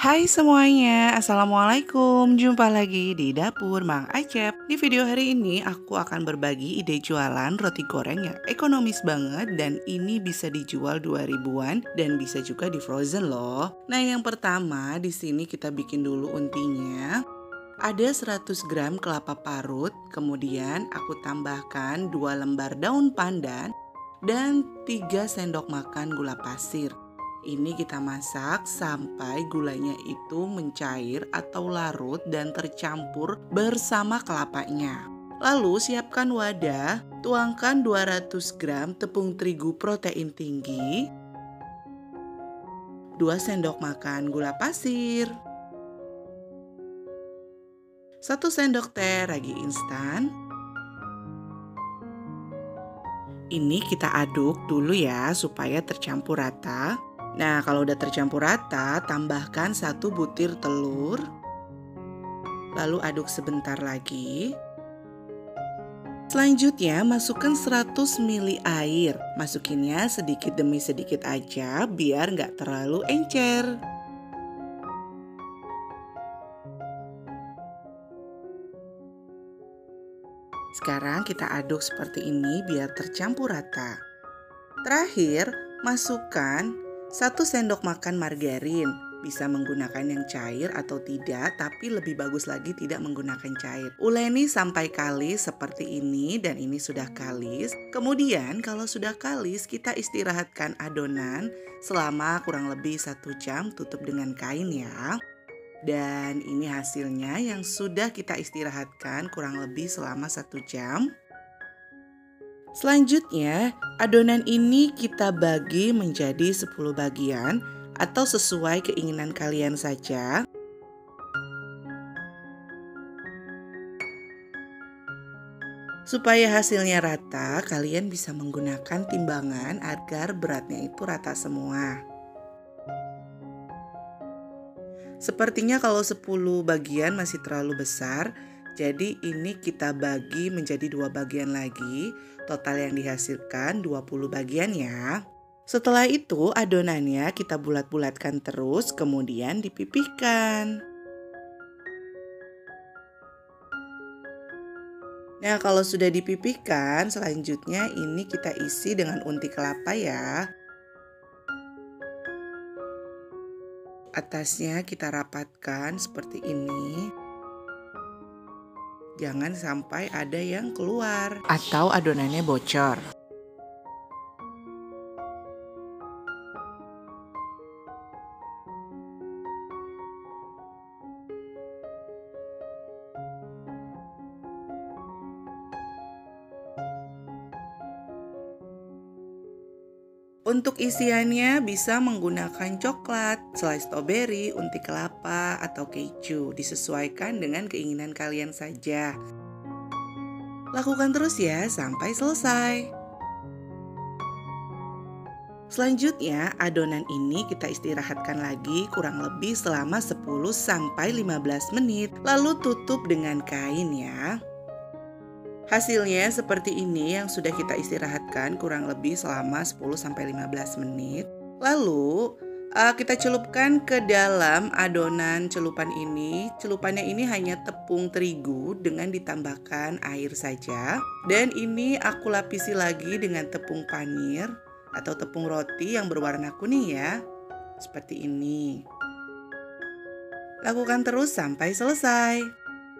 Hai semuanya, Assalamualaikum. Jumpa lagi di Dapur Mang Acep. Di video hari ini aku akan berbagi ide jualan roti goreng yang ekonomis banget dan ini bisa dijual 2000-an dan bisa juga di frozen loh. Nah, yang pertama di sini kita bikin dulu untinya. Ada 100 gram kelapa parut, kemudian aku tambahkan 2 lembar daun pandan dan 3 sendok makan gula pasir. Ini kita masak sampai gulanya itu mencair atau larut dan tercampur bersama kelapanya. Lalu siapkan wadah, tuangkan 200 gram tepung terigu protein tinggi, 2 sendok makan gula pasir, 1 sendok teh ragi instan. Ini kita aduk dulu ya supaya tercampur rata. Nah, kalau udah tercampur rata, tambahkan 1 butir telur. Lalu aduk sebentar lagi. Selanjutnya, masukkan 100 ml air. Masukinnya sedikit demi sedikit aja biar nggak terlalu encer. Sekarang kita aduk seperti ini biar tercampur rata. Terakhir, masukkan 1 sendok makan margarin. Bisa menggunakan yang cair atau tidak, tapi lebih bagus lagi tidak menggunakan cair. Uleni sampai kalis seperti ini dan ini sudah kalis. Kemudian kalau sudah kalis, kita istirahatkan adonan selama kurang lebih 1 jam, tutup dengan kain ya. Dan ini hasilnya yang sudah kita istirahatkan kurang lebih selama 1 jam. Selanjutnya, adonan ini kita bagi menjadi 10 bagian atau sesuai keinginan kalian saja. Supaya hasilnya rata, kalian bisa menggunakan timbangan agar beratnya itu rata semua. Sepertinya kalau 10 bagian masih terlalu besar, jadi ini kita bagi menjadi 2 bagian lagi, total yang dihasilkan 20 bagian ya. Setelah itu adonannya kita bulat-bulatkan terus, kemudian dipipihkan. Nah, kalau sudah dipipihkan, selanjutnya ini kita isi dengan unti kelapa ya. Atasnya kita rapatkan seperti ini. Jangan sampai ada yang keluar atau adonannya bocor. Untuk isiannya bisa menggunakan coklat, selai stroberi, unti kelapa, atau keju. Disesuaikan dengan keinginan kalian saja. Lakukan terus ya sampai selesai. Selanjutnya, adonan ini kita istirahatkan lagi kurang lebih selama 10-15 menit. Lalu tutup dengan kain ya. Hasilnya seperti ini yang sudah kita istirahatkan kurang lebih selama 10-15 menit. Lalu kita celupkan ke dalam adonan celupan ini. Celupannya ini hanya tepung terigu dengan ditambahkan air saja. Dan ini aku lapisi lagi dengan tepung panir atau tepung roti yang berwarna kuning ya. Seperti ini. Lakukan terus sampai selesai.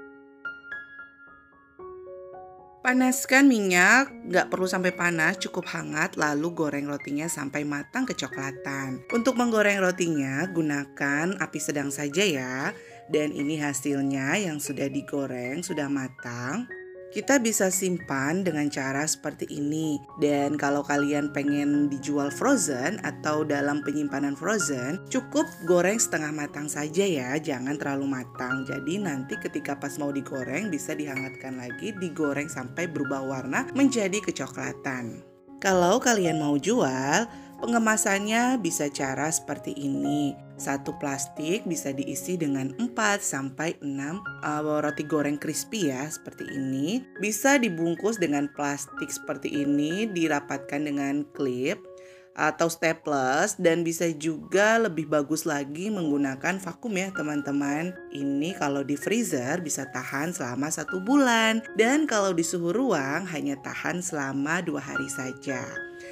Panaskan minyak, nggak perlu sampai panas, cukup hangat, lalu goreng rotinya sampai matang kecoklatan. Untuk menggoreng rotinya, gunakan api sedang saja ya. Dan ini hasilnya yang sudah digoreng, sudah matang. Kita bisa simpan dengan cara seperti ini. Dan kalau kalian pengen dijual frozen atau dalam penyimpanan frozen, cukup goreng setengah matang saja ya, jangan terlalu matang. Jadi nanti ketika pas mau digoreng bisa dihangatkan lagi, digoreng sampai berubah warna menjadi kecoklatan. Kalau kalian mau jual, pengemasannya bisa cara seperti ini. 1 plastik bisa diisi dengan 4-6 roti goreng crispy ya, seperti ini. Bisa dibungkus dengan plastik seperti ini, dirapatkan dengan klip. atau staples, dan bisa juga lebih bagus lagi menggunakan vakum ya teman-teman. Ini kalau di freezer bisa tahan selama 1 bulan, dan kalau di suhu ruang hanya tahan selama 2 hari saja.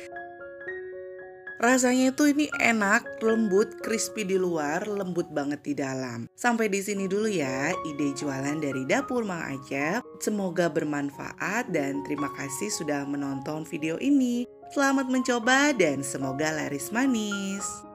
Rasanya itu ini enak, lembut, crispy di luar, lembut banget di dalam. Sampai di sini dulu ya ide jualan dari Dapur Mang Ajab. Semoga bermanfaat dan terima kasih sudah menonton video ini. Selamat mencoba dan semoga laris manis.